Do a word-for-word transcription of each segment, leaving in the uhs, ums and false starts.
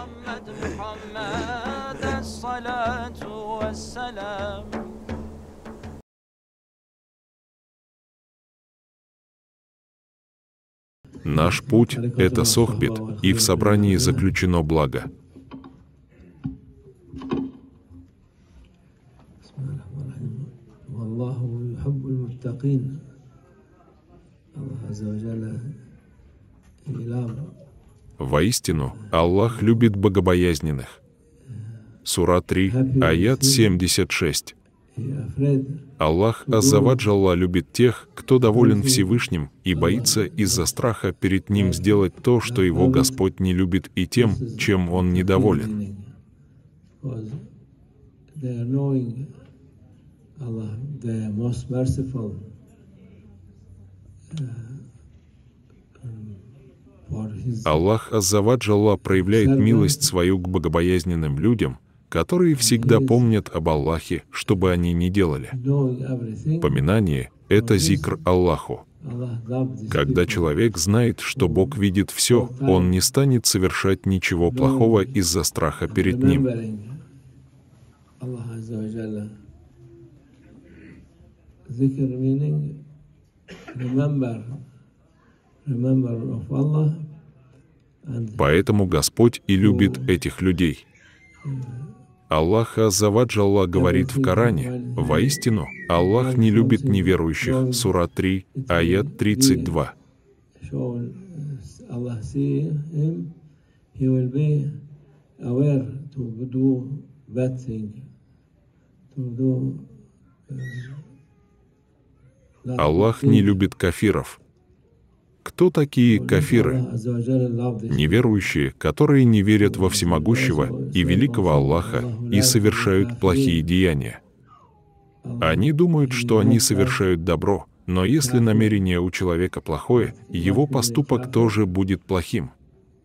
محمد محمد الصلاة والسلام. Наш путь — это сохбит, и в собрании заключено благо. Воистину, Аллах любит богобоязненных. Сура три, аят семьдесят шесть. Аллах Аззаваджалла любит тех, кто доволен Всевышним и боится из-за страха перед Ним сделать то, что его Господь не любит, и тем, чем Он недоволен. Аллах Аззаваджалла проявляет милость свою к богобоязненным людям, которые всегда помнят об Аллахе, что бы они ни делали. Поминание — это зикр Аллаху. Когда человек знает, что Бог видит все, он не станет совершать ничего плохого из-за страха перед Ним. Поэтому Господь и любит этих людей. Аллах Аззаваджалла говорит в Коране: «Воистину, Аллах не любит неверующих». Сура три, аят тридцать два. Аллах не любит кафиров. Кто такие кафиры? Неверующие, которые не верят во всемогущего и великого Аллаха и совершают плохие деяния. Они думают, что они совершают добро, но если намерение у человека плохое, его поступок тоже будет плохим.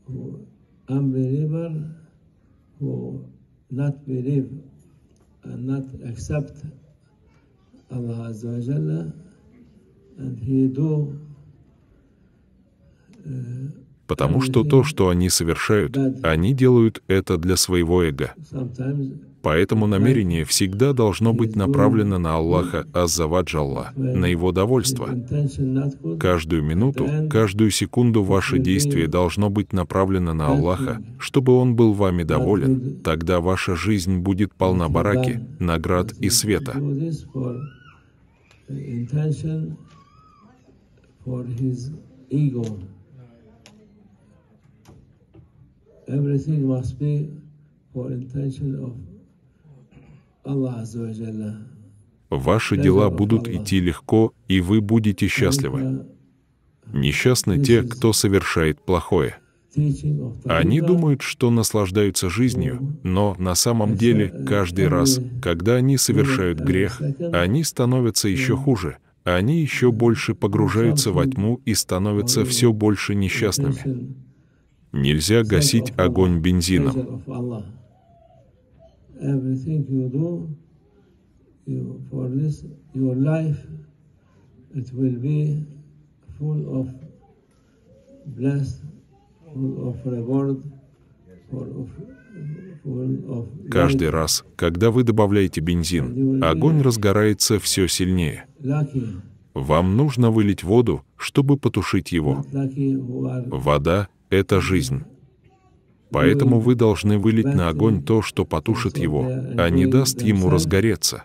Потому что то, что они совершают, они делают это для своего эго. Поэтому намерение всегда должно быть направлено на Аллаха Аззаваджалла, на Его довольство. Каждую минуту, каждую секунду ваше действие должно быть направлено на Аллаха, чтобы Он был вами доволен. Тогда ваша жизнь будет полна бараки, наград и света. Everything must be for intention of Allah Azza wa Jalla. Ваши дела будут идти легко, и вы будете счастливы. Несчастны те, кто совершает плохое. Они думают, что наслаждаются жизнью, но на самом деле каждый раз, когда они совершают грех, они становятся еще хуже. Они еще больше погружаются во тьму и становятся все больше несчастными. Нельзя гасить огонь бензином. Каждый раз, когда вы добавляете бензин, огонь разгорается все сильнее. Вам нужно вылить воду, чтобы потушить его. Вода — это жизнь. Поэтому вы должны вылить на огонь то, что потушит его, а не даст ему разгореться.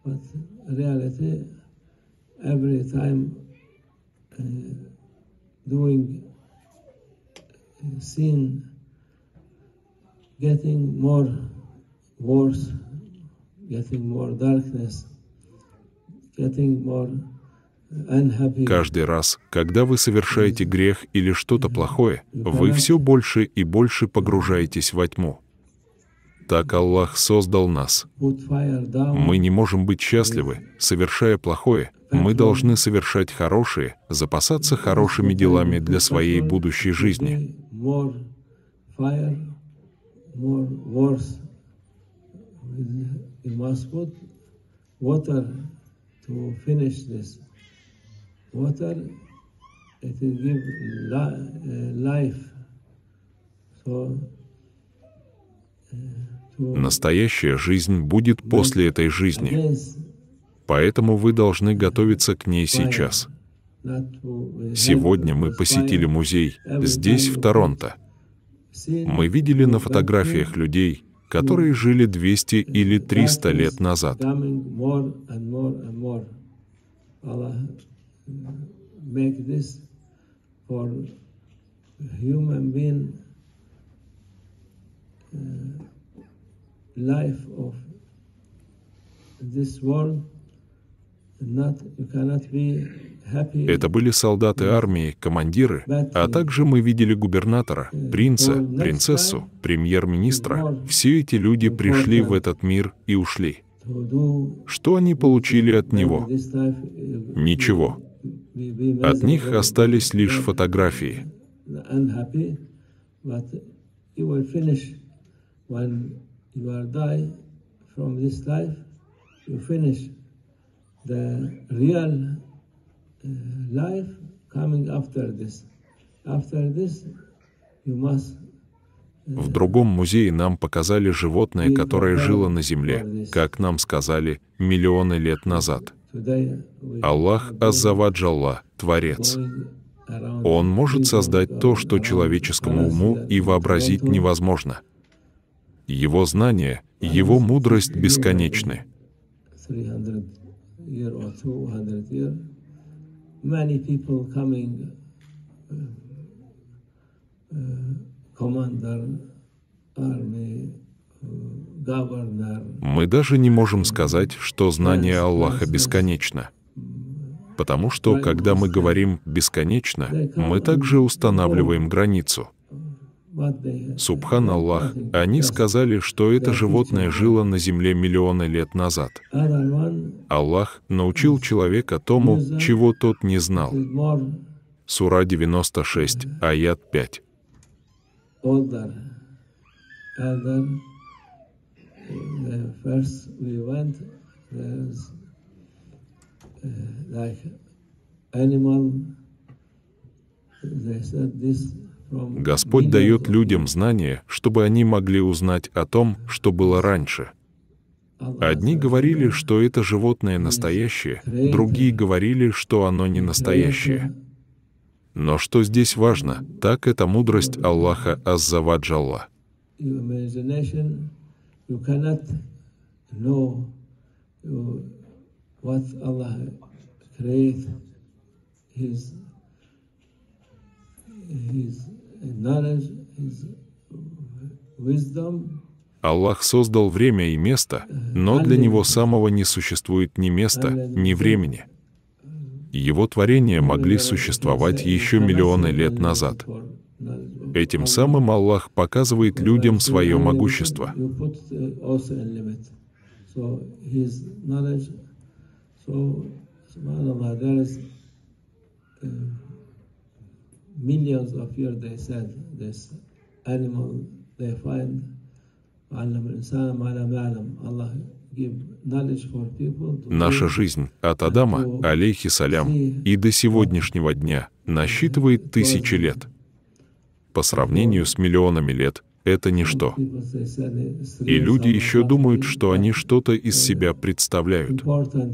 Каждый раз, когда вы совершаете грех или что-то плохое, вы все больше и больше погружаетесь во тьму. Так Аллах создал нас. Мы не можем быть счастливы, совершая плохое. Мы должны совершать хорошее, запасаться хорошими делами для своей будущей жизни. Water, it will give life. So Настоящая жизнь будет после этой жизни. Поэтому вы должны готовиться к ней сейчас. Сегодня мы посетили музей здесь, в Торонто. Мы видели на фотографиях людей, которые жили двести или триста лет назад. Это были солдаты армии, командиры, а также мы видели губернатора, принца, принцессу, премьер-министра. Все эти люди пришли в этот мир и ушли. Что они получили от него? Ничего. От них остались лишь фотографии. The real uh, life coming after this. After this, you must. В другом музее нам показали животное, которое жило на земле, как нам сказали, миллионы лет назад. Аллах Азза ва Джалла, Творец. Он может создать то, что человеческому уму и вообразить невозможно. Его знания, его мудрость бесконечны. Year or two hundred years, many people coming, uh, uh, commander, army, uh, governor. Мы даже не можем сказать, что знание Аллаха бесконечно. Потому что, когда мы говорим «бесконечно», мы также устанавливаем границу. Субхан Аллах, они сказали, что это животное жило на земле миллионы лет назад. Аллах научил человека тому, чего тот не знал. Сура девяносто шесть, аят пять. Господь дает людям знания, чтобы они могли узнать о том, что было раньше. Одни говорили, что это животное настоящее, другие говорили, что оно не настоящее. Но что здесь важно, так это мудрость Аллаха Азза ва Джалла. Аллах создал время и место, но для Него самого не существует ни места, ни времени. Его творения могли существовать еще миллионы лет назад. Этим самым Аллах показывает людям свое могущество. Millions of years they said this animal they find Allah give knowledge for people. Наша жизнь от Адама, алейхиссалям, и до сегодняшнего дня насчитывает тысячи лет. По сравнению с миллионами лет, это ничто. И люди еще думают, что они что-то из себя представляют.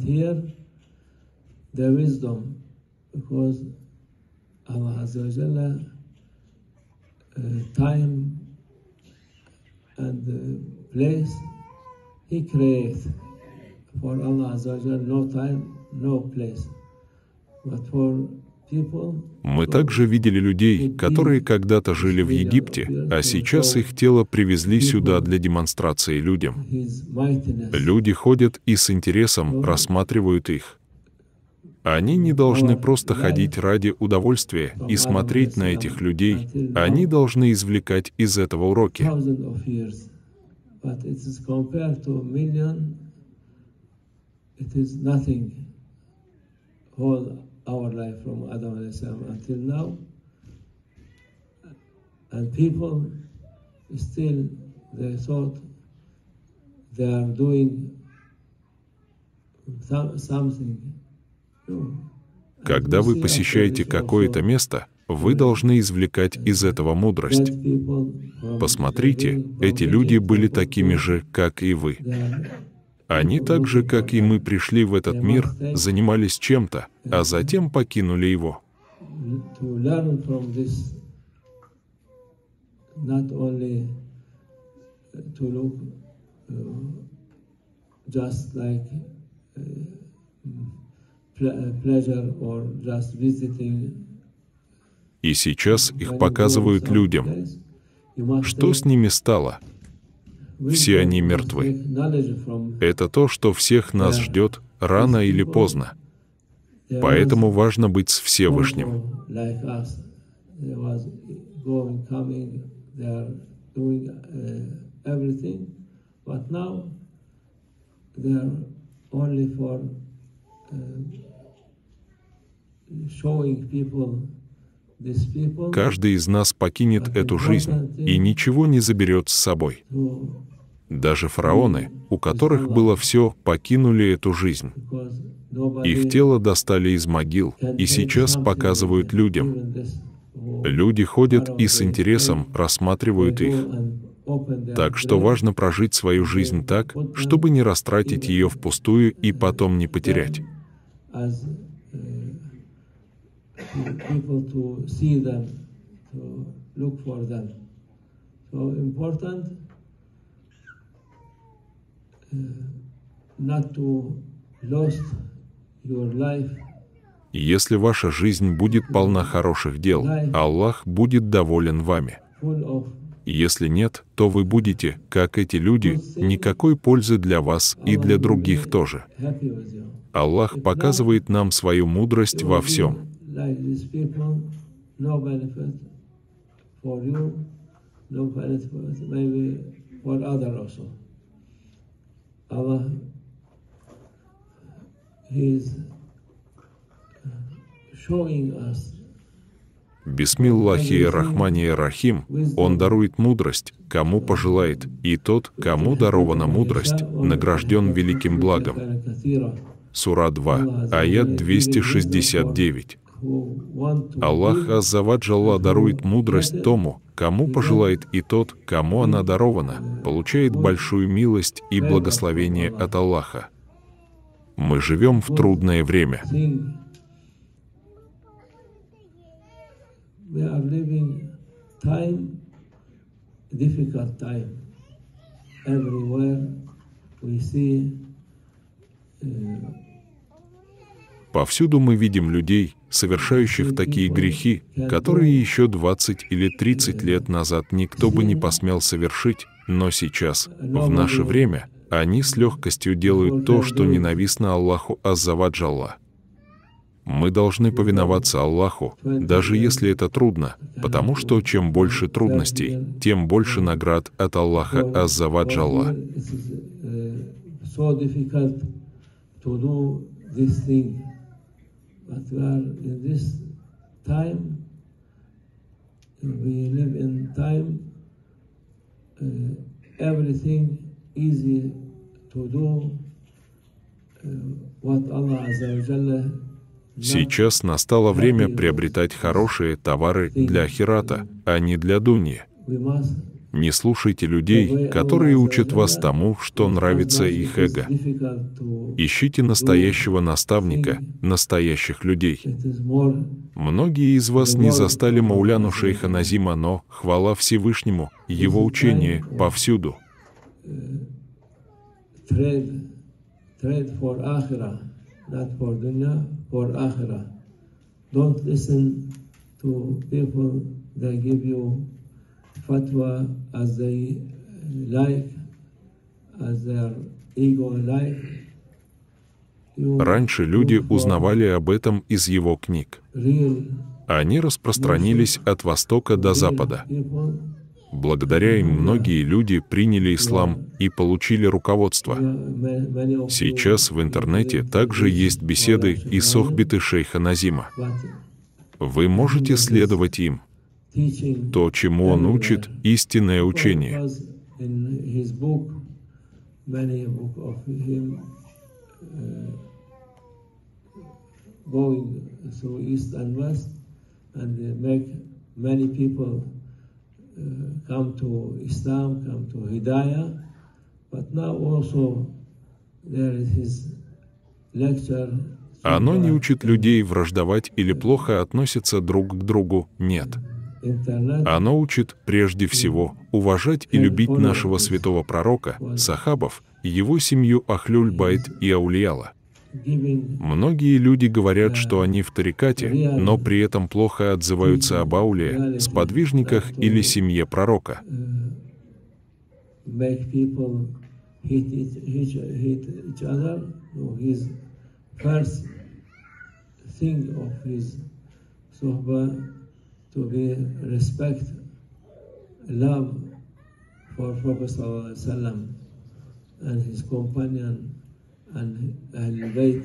Allah Azza wa Jalla, uh, time and uh, place He creates. For Allah Azza wa Jalla, no time, no place. But for people. Мы также видели людей, которые когда-то жили в Египте, а сейчас их тело привезли сюда для демонстрации людям. Люди ходят и с интересом рассматривают их. Они не должны просто ходить ради удовольствия и смотреть на этих людей. Они должны извлекать из этого уроки. Когда вы посещаете какое-то место, Вы должны извлекать из этого мудрость. Посмотрите, эти люди были такими же, как и вы. Они так же, как и мы, пришли в этот мир, занимались чем-то, а затем покинули его. И сейчас их показывают людям. Что с ними стало? Все они мертвы. Это то, что всех нас ждет рано или поздно. Поэтому важно быть с Всевышним. Каждый из нас покинет эту жизнь и ничего не заберет с собой. Даже фараоны, у которых было все, покинули эту жизнь. Их тело достали из могил и сейчас показывают людям. Люди ходят и с интересом рассматривают их. Так что важно прожить свою жизнь так, чтобы не растратить ее впустую и потом не потерять. Если ваша жизнь будет полна хороших дел, Аллах будет доволен вами. Если нет, то вы будете, как эти люди, никакой пользы для вас и для других тоже. Аллах показывает нам свою мудрость во всем. Бисмиллахи рахмани рахим, Он дарует мудрость, кому пожелает, и тот, кому дарована мудрость, награжден великим благом. Сура два, аят двести шестьдесят девять. Аллах Азза ва Джалла дарует мудрость тому, кому пожелает, и тот, кому она дарована, получает большую милость и благословение от Аллаха. Мы живем в трудное время. Повсюду мы видим людей, совершающих такие грехи, которые еще двадцать или тридцать лет назад никто бы не посмел совершить, но сейчас, в наше время, они с легкостью делают то, что ненавистно Аллаху Азза ва Джалла. Мы должны повиноваться Аллаху, даже если это трудно, потому что чем больше трудностей, тем больше наград от Аллаха Азза ва Джалла. Easy to do what Allah Azza wa Jalla. Сейчас настало время приобретать хорошие товары для ахирата, а не для дуньи. Не слушайте людей, которые учат вас тому, что нравится их эго. Ищите настоящего наставника, настоящих людей. Многие из вас не застали Мауляну шейха Назима, но, хвала Всевышнему, его учение повсюду. Trade, trade for akhirah, not for dunya, for akhirah. Don't listen to people that give you fatwa as they like, as their ego like. Раньше люди узнавали об этом из его книг. Они распространились от востока до запада. Благодаря им многие люди приняли ислам и получили руководство. Сейчас в интернете также есть беседы и сохбиты шейха Назима. Вы можете следовать им. То, чему он учит, истинное учение. and they make many people uh, come to Islam, come to Hidayah. But now also there is his lecture. Оно не учит людей враждовать или плохо относиться друг к другу, нет. Оно учит прежде всего уважать и любить нашего святого пророка, сахабов, его семью Ахлюль-Байт и Аулияла. Многие люди говорят, что они в тарикате, но при этом плохо отзываются об аулие, сподвижниках или семье пророка. To be respect, love for Prophet Sallallahu Alaihi Wasallam and his companion and Ahlul Bayt.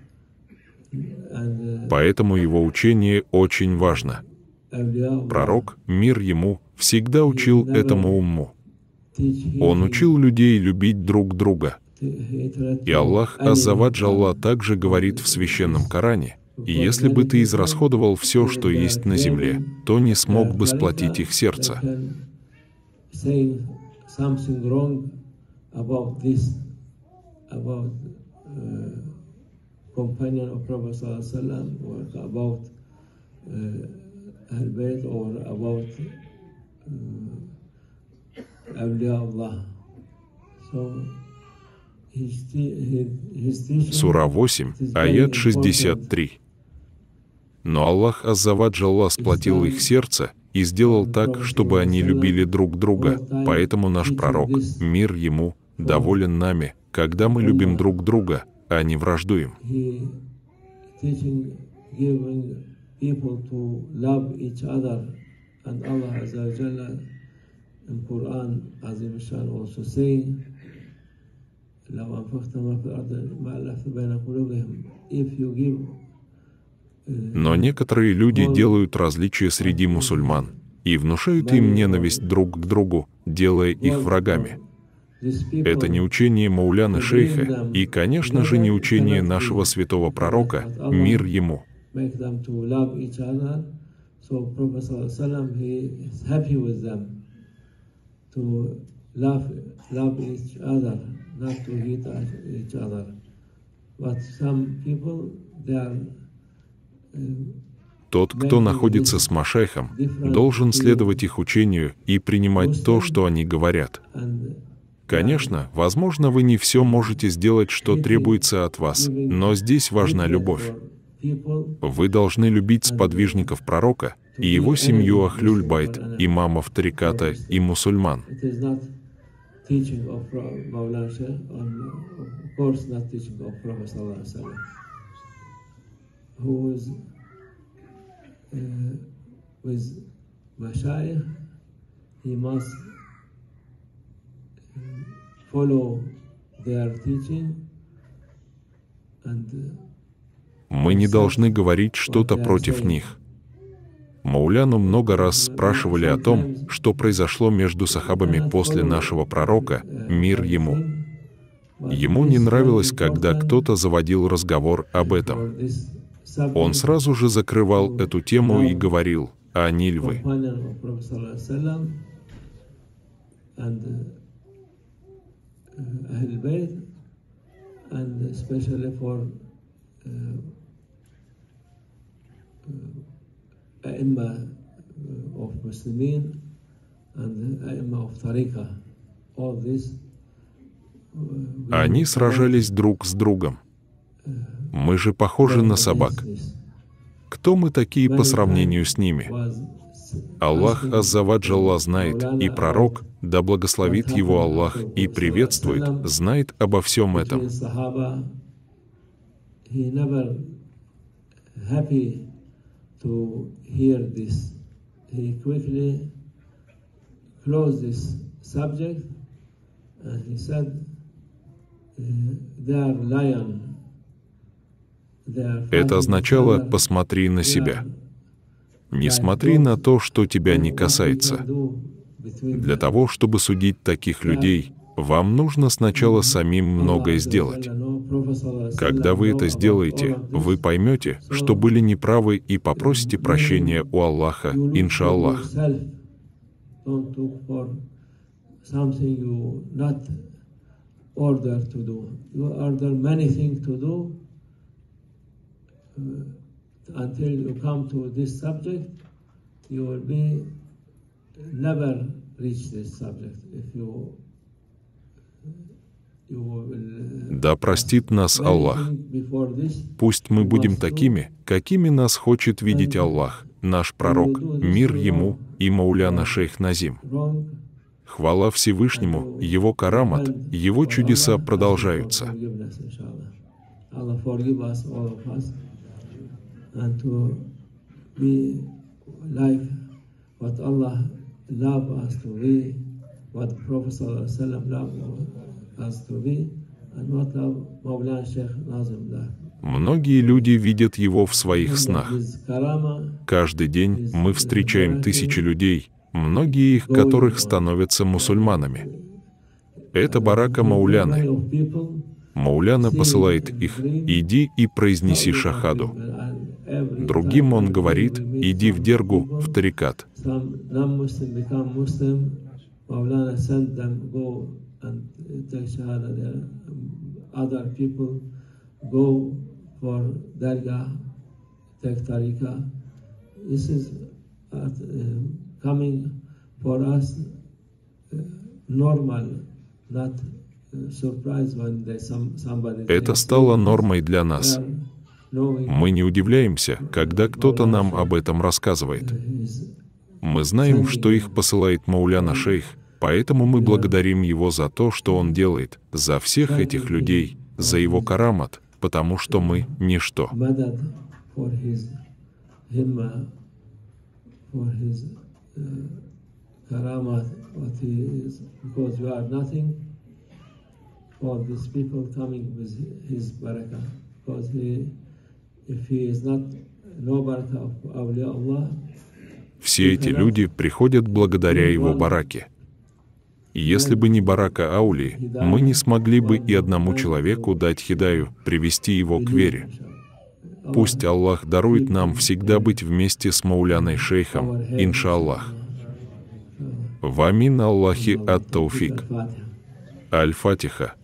And Поэтому его учение очень важно. Пророк, мир ему, всегда учил этому умму. Он учил людей любить друг друга. И Аллах Азза ва Джалла также говорит в Священном Коране: «И если бы ты израсходовал все, что есть на земле, то не смог бы сплотить их сердце». Сура восемь, аят шестьдесят три. Но Аллах Азза ва Джалла сплотил их сердце и сделал так, чтобы они любили друг друга. Поэтому наш пророк, мир ему, доволен нами, когда мы любим друг друга, а не враждуем. Но некоторые люди делают различия среди мусульман и внушают им ненависть друг к другу, делая их врагами. Это не учение Мауляны Шейха и, конечно же, не учение нашего святого пророка, мир ему. Тот, кто находится с машайхом, должен следовать их учению и принимать то, что они говорят. Конечно, возможно, вы не все можете сделать, что требуется от вас, но здесь важна любовь. Вы должны любить сподвижников пророка и его семью Ахлюль-Байт, имамов тариката и мусульман. Teaching of Mawlana Shaykh, and of course not teaching of Prophet Sallallahu Alaihi Wasallam, who is uh, with Mashayikh, he must follow their teaching and Мы не должны говорить что-то против них. Мауляну много раз спрашивали о том, что произошло между сахабами после нашего пророка, мир ему. Ему не нравилось, когда кто-то заводил разговор об этом. Он сразу же закрывал эту тему и говорил: «Они львы». of Muslimin and A'imma of Tariqa. All this, Они сражались друг с другом. Мы же похожи на собак. Кто мы такие по сравнению с ними? Аллах Азза ва Джалла знает, и пророк, да благословит его Аллах и приветствует, знает обо всем этом. Это означало «посмотри на себя». Не смотри на то, что тебя не касается. Для того, чтобы судить таких людей, вам нужно сначала самим многое сделать. Когда вы это сделаете, вы поймете, что были неправы, и попросите прощения у Аллаха, иншаллах. Да простит нас Аллах. Пусть мы будем такими, какими нас хочет видеть Аллах, наш пророк, мир ему, и Мауляна шейх Назим. Хвала Всевышнему, его карамат, его чудеса продолжаются. Многие люди видят его в своих снах. Каждый день мы встречаем тысячи людей, многие их которых становятся мусульманами. Это барака Мауляны. Мауляна посылает их: иди и произнеси шахаду. Другим он говорит: иди в дергу, в тарикат. Это стало нормой для нас. Мы не удивляемся, когда кто-то нам об этом рассказывает. Мы знаем, что их посылает Мауляна шейх, поэтому мы благодарим его за то, что он делает, за всех этих людей, за его карамат, потому что мы — ничто. Все эти люди приходят благодаря его бараке. Если бы не барака Аули, мы не смогли бы и одному человеку дать хидаю, привести его к вере. Пусть Аллах дарует нам всегда быть вместе с Мауляной шейхом, иншаллах. Вамин Аллахи ат-Тауфик. Аль-Фатиха.